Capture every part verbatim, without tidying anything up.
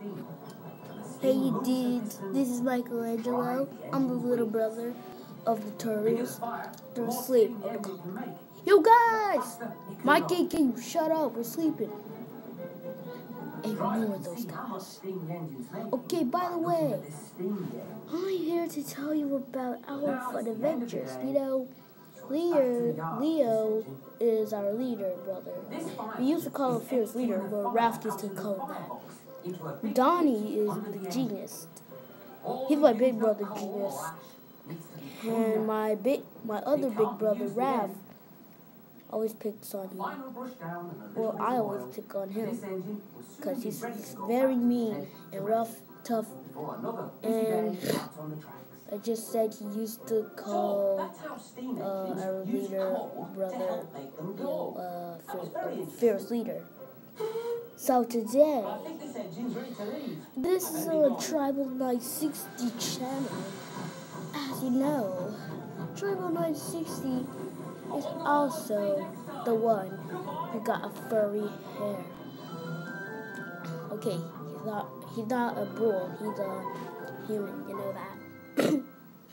Hey dudes, this is Michelangelo. I'm the little brother of the turtles. They're asleep. Yo guys! Mikey, can you shut up? We're sleeping. Ignore those guys. Okay, by the way, I'm here to tell you about our fun adventures. You know, Leo, Leo is our leader, brother. We used to call him Fierce Leader, but Ralph used to call him that. Donnie is the genius. He's my big brother, Genius. And my big, my other big brother, Ralph, always picks on me. Well, I always pick on him because he's, he's very mean and rough, tough. And I just said he used to call uh, our leader, brother, you know, uh, Fierce Leader. So today, this is on Tribal nine sixty channel. As you know, Tribal nine sixty is also the one who got a furry hair. Okay, he's not he's not a bull, he's a human, you know that.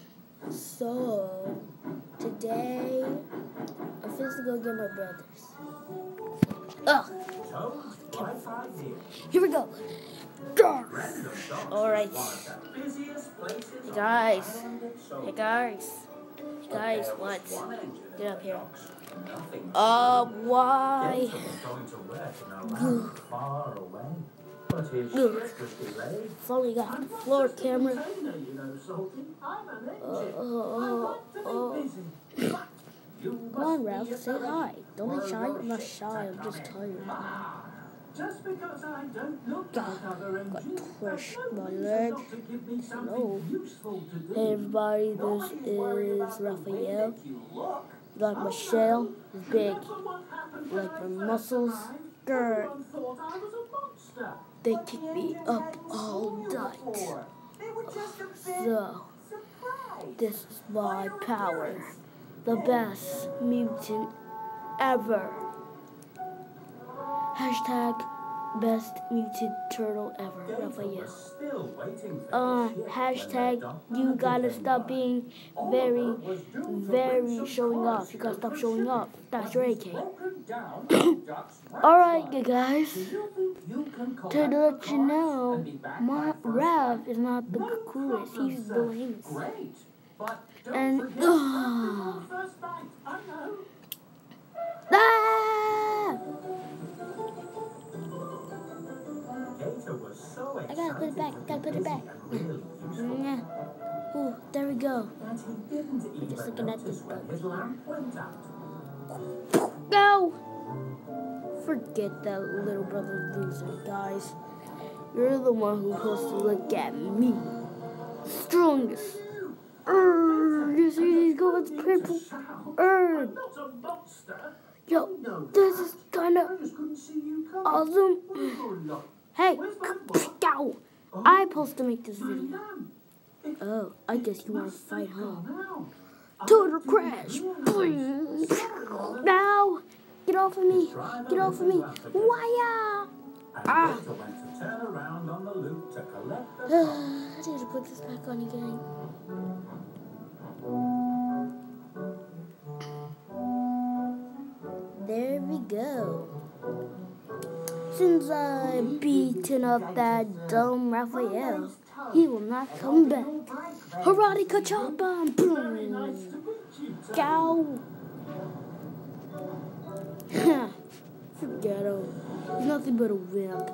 So today I'm supposed to go get my brothers. Ugh. Here we go. Alright. Hey guys. Hey guys. Hey guys, what? Get up here. Uh, why? Finally got the floor camera. Uh, uh, uh, uh. Come on, Ralph, say hi. Don't be shy. I'm not shy. I'm just tired. Just because I don't look like other engines, push my leg. Hello. Hey everybody, this is Raphael. You like Michelle? He's big. You like my muscles? Grr. They kick me up all night. So, this is my power. The best mutant ever. Hashtag best mutant turtle ever, Raphael. Uh, hashtag you gotta stop being very, very showing off. You gotta stop showing off. That's your A K. Alright, you guys. To let you know, my Raph is not the coolest. He's the lamest. And, uh, ah! I gotta put it back, gotta put it back. Yeah. Ooh, there we go. We're just looking at this bug. Go! Forget that little brother loser, guys. You're the one who's supposed to look at me. Strongest. Urgh, you see these guys purple? Urgh. Yo, this is kinda awesome. Hey, go! I'm supposed to make this video. Oh, I guess you want to fight, huh? Total crash! Boing. Now, get off of me! Get off of me! Why? Ah! I need to put this back on again. There we go. Since I've beaten up that dumb Raphael, he will not come back. Karate Kachapa! Boom! Cow! Forget him. He's nothing but a wimp.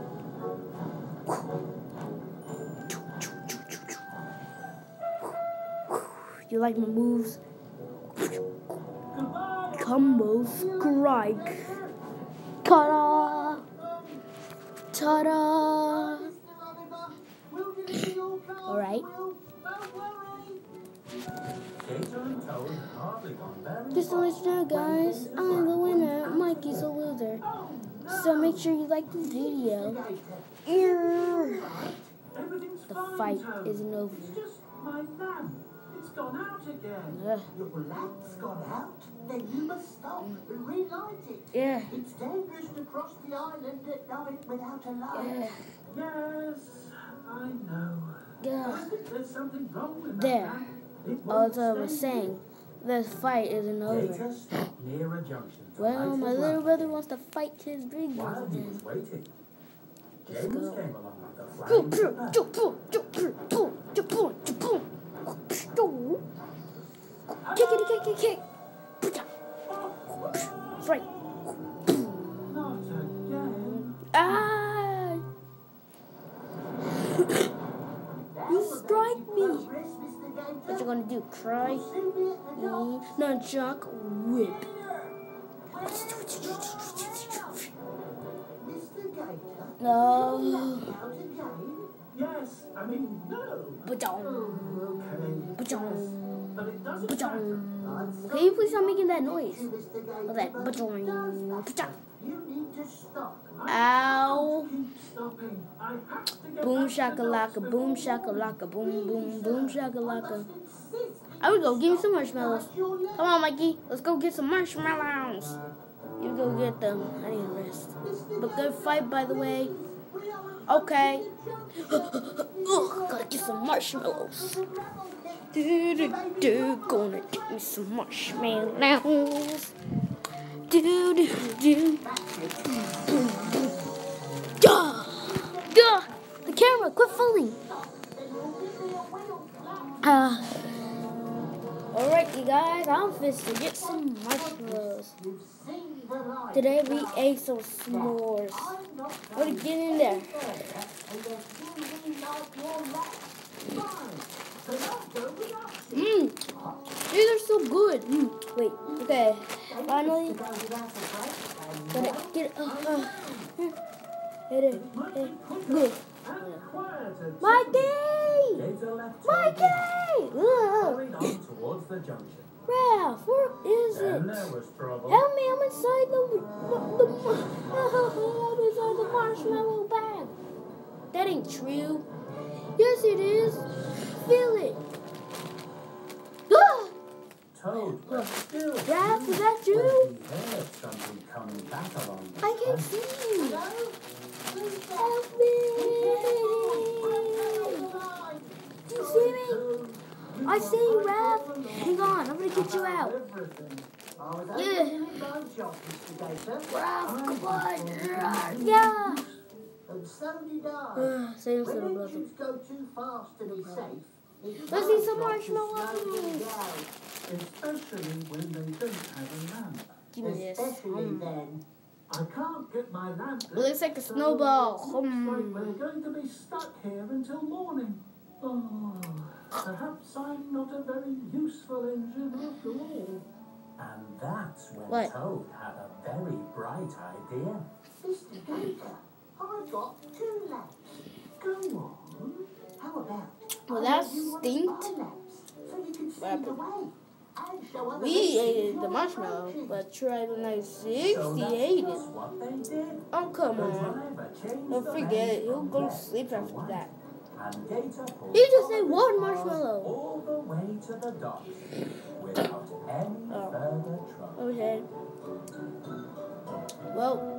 You like my moves? Combo strike. Ta-da! Ta-da! Alright. Just to let you know, guys, I'm the winner. Mikey's a loser. So make sure you like the video. Ear. The fight isn't over. It's gone out again. Ugh. Your lamp's gone out? Then you must stop and relight it. Yeah. It's dangerous to cross the island at night without a light. Yeah. Yeah. there's something wrong with There. that. It As I won't was stay. saying, this fight isn't over. Gator stopped near a junction to Well, light my his little lamp. brother wants to fight his big While brother. he was waiting, Let's James go. came along with the Boom, flying boom, bird. boom, boom, boom, boom, boom, boom, boom. Kick it, kick it, kick. That's right. Not again. Ah! You strike me. What you gonna do? Cry? Nunchuck whip. No. Yes, I mean, no. Ba-dong. Okay. Ba-dong. But it doesn't Ba-dong. matter. Can you please stop making that noise? What's that? Ba-dong. Ba-dong. You need to stop. Ow. Keep stopping. I have to get Boom back to the shakalaka, docks boom before- shakalaka, boom boom boom shakalaka. Insist. I would go give me some marshmallows. Come on, Mikey, let's go get some marshmallows. You go get them. I need a rest. But good fight, by the way. Okay. Ugh, gotta get some marshmallows. Do do do, gonna get me some marshmallows. Do do do. Duh, duh. The camera, quit falling. Uh. Alright, you guys, I'm fixed to get some marshmallows. Today we ate some s'mores. What to get in there? Mmm, these are so good. Mm. Wait, okay, finally, gotta get it. Uh, uh, hit it. Hit it. Good. Mikey! Gator left Mikey! Ugh. hurried on towards the junction. Ralph, where is Then it? there was trouble. Help me, I'm inside the, the, the I'm inside the marshmallow bag. That ain't true. Yes, it is. Feel it. Ah! Toad was still Ralph, is that when you? he heard something coming back along the I can't fence. see you. Help me. Do you see me? I see you, Ralph. Hang on, I'm gonna get you out. Yeah. Ralph, come on. Yeah. And so did I. Uh, same little When brother. engines go too fast to be safe, it's Let's my eat some job to marshmallows. slow them down. Especially when they don't have a lamp. Give me this. Especially Mm. then. I can't get my lamp. It looks like a so snowball. Looks like Hmm. we're going to be stuck here until morning. Oh, perhaps I'm not a very useful engine after all. And that's when What? Toad had a very bright idea. Mister Gator, I've got two lamps. Go on. How about Well, I that give you one of stinks. my lamps so you can see What the way and show other We visitors ate the your marshmallow, approaches. but try the nice So sixty that's ate it. just what they did. Oh, come The on. driver changed Don't the forget lane it. He'll from go to red sleep to after white. that. And Gator pulled He just all ate of his one cars marshmallow. all the way to the docks without any Oh. further trouble. Okay. Well,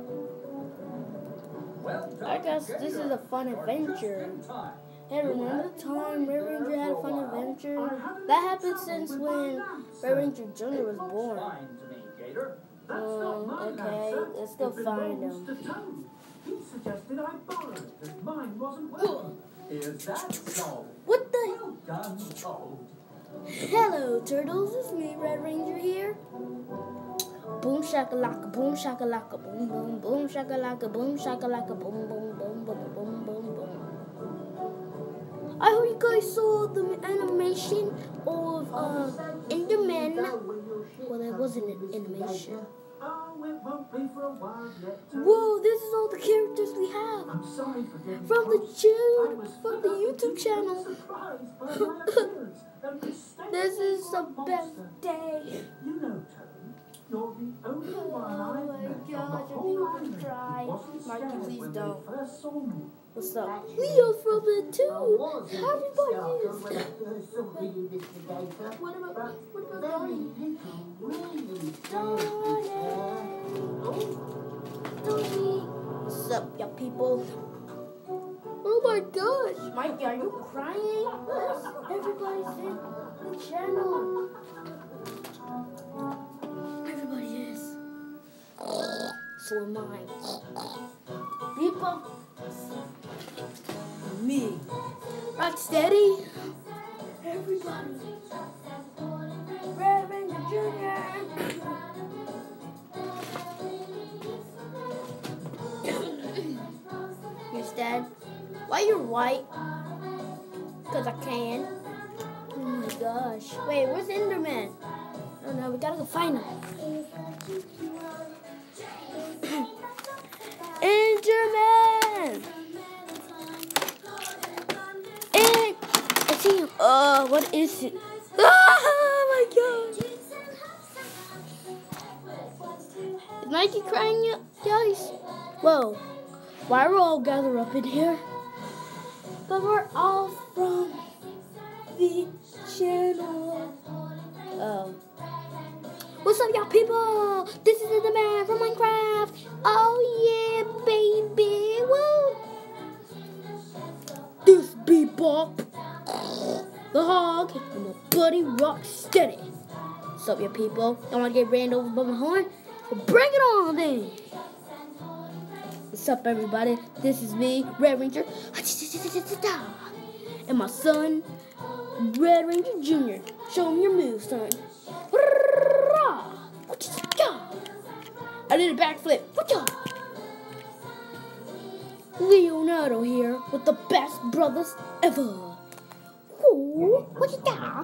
Well I done, guess this Gator. is a fun You're adventure. just in time. Hey, remember the time Red Ranger had a fun adventure? I had a That little happened trouble since with my when lamp, Red sir. Ranger Junior It was looks born. fine to me, Gator. That's Um, not my lamp, okay, sir. let's go It find belongs him. to Toad. He suggested I borrow it, as mine wasn't working. Is that so? What the? Well done, Toad. Hello, turtles. It's me, Red Ranger here. Boom shakalaka, boom shakalaka, boom boom, boom shakalaka, boom shakalaka, boom boom, boom boom, boom boom, boom. I hope you guys saw the animation of uh, Enderman. Well, that wasn't an animation. Oh, it won't be for a while yet, Toad. Whoa, this is all the characters we have I'm sorry for getting from the cross. I June, was from the fed up with YouTube being channel. surprised by my appearance and mistaken This me is for the a best monster. day. You know, Toad, you're the only one Oh I've my met on the gosh, I whole think I'm island gonna cry. who wasn't Marky, scared please when don't. they first saw me. What's up? Actually, Leo's from it I too. was a bit Everybody startled is. when I first saw you, Mister Gator. What about But what about very Donnie? little really scared Donnie. me there. Donnie. What's up, y'all people? Oh my gosh. Mikey, are you crying? Everybody's in the channel. Everybody is. So am I. People. Me. Rocksteady. Everybody. Red Ranger Junior Here's Dad. Why you're white? Because I can. Oh my gosh. Wait, where's Enderman? Oh no, we gotta go find him. Enderman! And I see him. Uh, what is it? Oh my god! Is Mikey crying yet, guys? Whoa. Why are we all gathered up in here? But we're all from the channel. Oh. What's up, y'all people? This is the man from Minecraft. Oh yeah, baby. Woo. This be Bop, the hog, and my buddy Rocksteady. What's up, y'all people? Y'all want to get ran over by my horn? Well, bring it on then. What's up, everybody? This is me, Red Ranger, and my son, Red Ranger Junior Show him your moves, son. I did a backflip. Leonardo here with the best brothers ever. Ooh, what you got?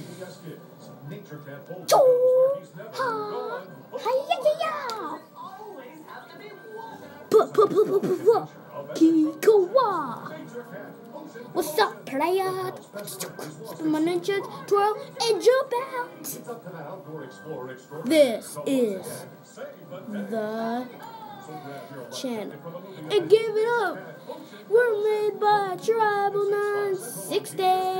Choo! Ha! Hi-ya-ya-ya! P-p-p-p-p-p Kikowa! What's up, player? Spin my ninja twirl and jump out. This is the channel. And give it up. We're made by Tribal nine sixty.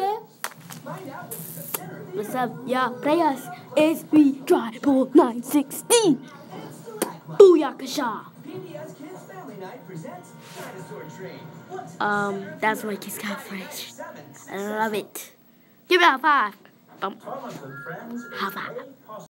What's up, y'all players? It's me, Tribal nine sixty. Booyakasha. Um, that's my Kiss Cat French. I love it. Give it a five. Bump. High five.